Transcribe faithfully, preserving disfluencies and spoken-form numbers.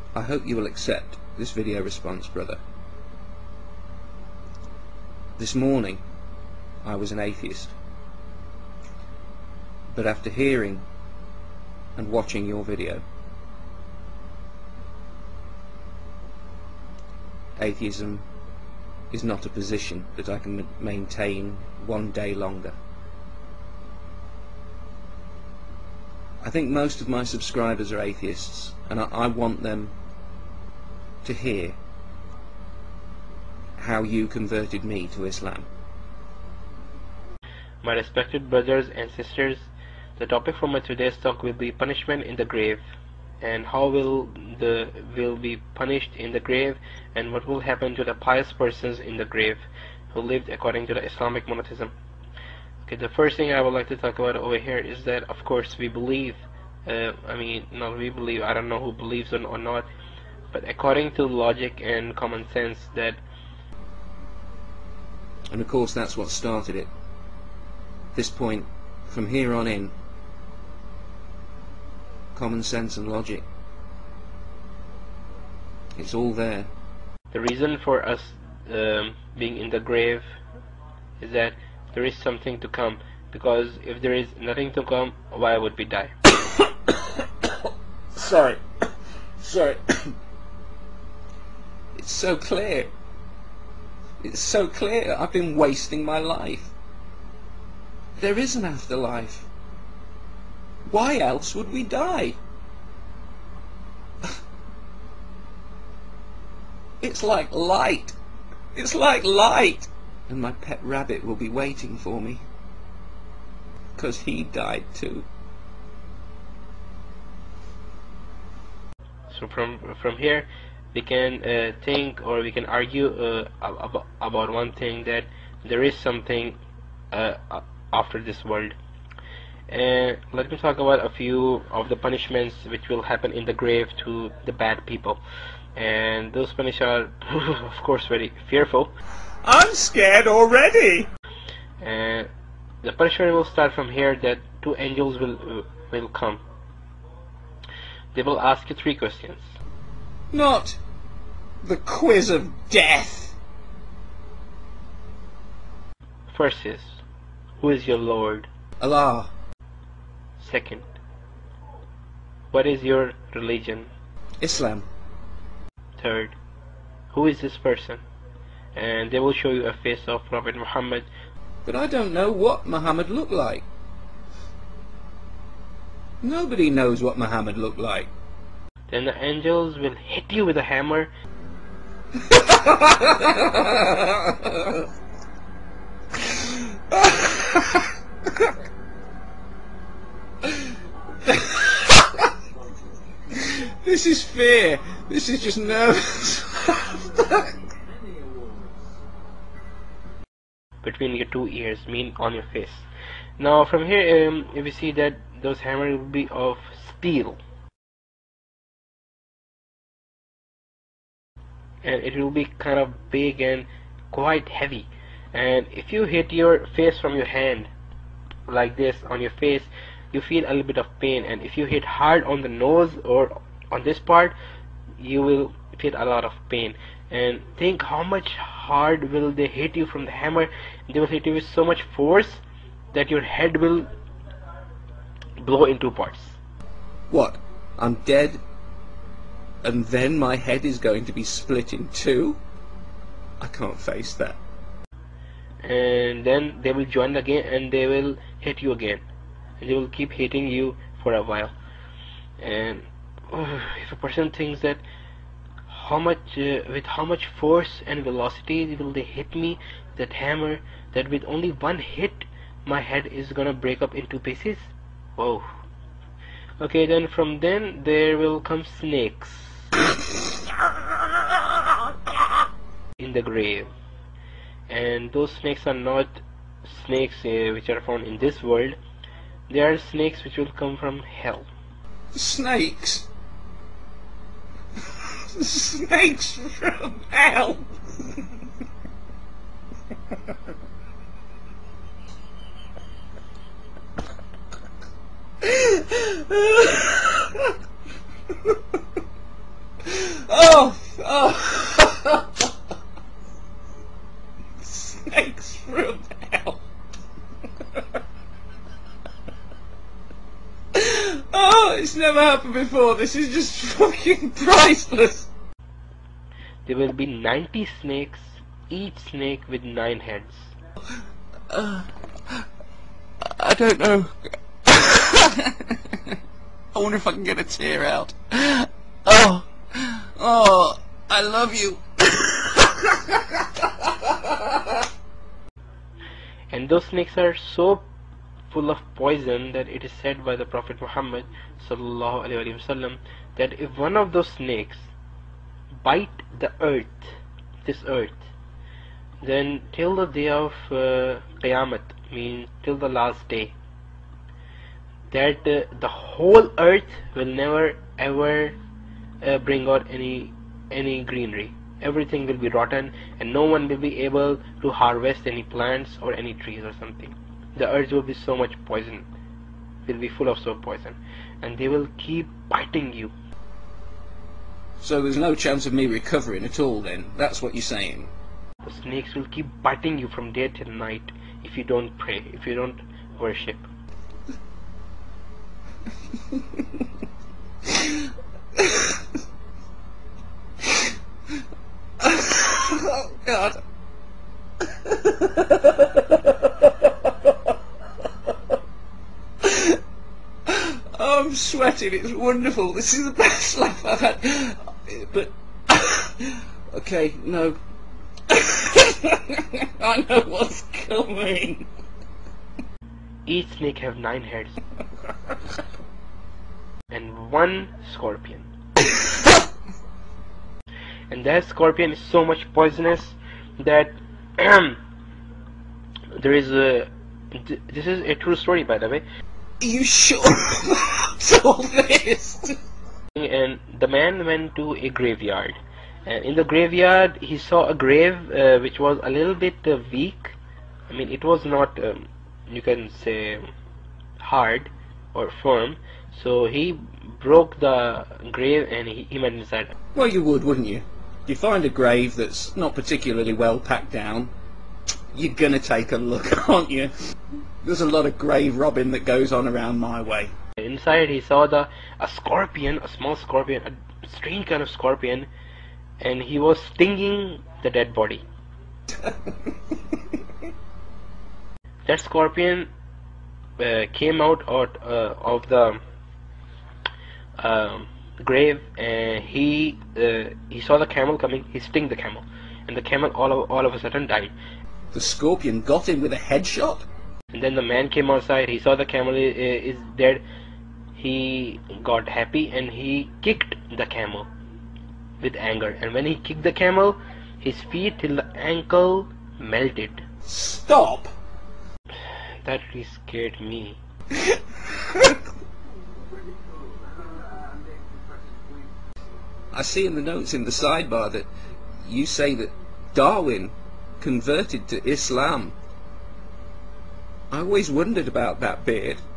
I hope you will accept this video response, brother. This morning I was an atheist, but after hearing and watching your video, atheism is not a position that I can maintain one day longer. I think most of my subscribers are atheists, and I, I want them to hear how you converted me to Islam. My respected brothers and sisters, the topic for my today's talk will be punishment in the grave, and how will the will be punished in the grave, and what will happen to the pious persons in the grave who lived according to the Islamic monotheism. Okay, the first thing I would like to talk about over here is that, of course, we believe, uh, I mean, not we believe, I don't know who believes or, or not, but according to logic and common sense that... And of course that's what started it. At this point, from here on in, common sense and logic, it's all there. The reason for us um, being in the grave is that there is something to come, because if there is nothing to come, why would we die? Sorry. Sorry. It's so clear. It's so clear. I've been wasting my life. There is an afterlife. Why else would we die? It's like light. It's like light. And my pet rabbit will be waiting for me, because he died too. So from from here we can uh, think, or we can argue uh, about, about one thing, that there is something uh, after this world. And let me talk about a few of the punishments which will happen in the grave to the bad people. And those punishments are of course very fearful. I'm scared already. And the punishment will start from here, that two angels will uh, will come. They will ask you three questions. Not the quiz of death. First is, who is your Lord? Allah. Second, what is your religion? Islam. Third, who is this person? And they will show you a face of Prophet Muhammad. But I don't know what Muhammad looked like. Nobody knows what Muhammad looked like. Then the angels will hit you with a hammer. This is fear. This is just nervous. Between your two ears, mean on your face. Now from here, um, if you see that those hammers will be of steel, and it will be kind of big and quite heavy, and if you hit your face from your hand like this on your face, you feel a little bit of pain, and if you hit hard on the nose or on this part, you will feel a lot of pain. And think how much hard will they hit you from the hammer. They will hit you with so much force that your head will blow in two parts. What? I'm dead, and then my head is going to be split in two? I can't face that. And then they will join again, and they will hit you again, and they will keep hitting you for a while. And uh, if a person thinks that how much uh, with how much force and velocity will they hit me, that hammer, that with only one hit my head is gonna break up into pieces. Whoa. Okay, then from then there will come snakes in the grave, and those snakes are not snakes uh, which are found in this world. They are snakes which will come from hell. Snakes? Snakes from hell. never happened before. This is just fucking priceless. There will be ninety snakes, each snake with nine heads. Uh, I don't know. I wonder if I can get a tear out. Oh, oh, I love you. And those snakes are so full of poison that it is said by the Prophet Muhammad sallallahu alaihi wasallam that if one of those snakes bite the earth, this earth, then till the day of uh, Qiyamah, means till the last day, that uh, the whole earth will never ever uh, bring out any any greenery. Everything will be rotten, and no one will be able to harvest any plants or any trees or something. The earth will be so much poison, will be full of so poison, and they will keep biting you. So there's no chance of me recovering at all then? That's what you're saying? The snakes will keep biting you from day till night if you don't pray, if you don't worship. Oh God. Oh, I'm sweating, it's wonderful. This is the best laugh I've had. But okay, no. I know what's coming. Each snake have nine heads and one scorpion. And that scorpion is so much poisonous that there is a th this is a true story, by the way. Are you sure about all this? And the man went to a graveyard, and in the graveyard he saw a grave uh, which was a little bit uh, weak. I mean, it was not um, you can say hard or firm, so he broke the grave and he, he went inside. Well, you would, wouldn't you? You find a grave that's not particularly well packed down, you're gonna take a look, aren't you? There's a lot of grave robbing that goes on around my way. Inside he saw the a scorpion, a small scorpion, a strange kind of scorpion, and he was stinging the dead body. That scorpion uh, came out, out uh, of the um, grave, and he uh, he saw the camel coming. He sting the camel, and the camel all of, all of a sudden died. The scorpion got him with a headshot? And then the man came outside. He saw the camel is, is dead. He got happy and he kicked the camel with anger. And when he kicked the camel, his feet till the ankle melted. Stop! That really scared me. I see in the notes in the sidebar that you say that Darwin converted to Islam. I always wondered about that beard.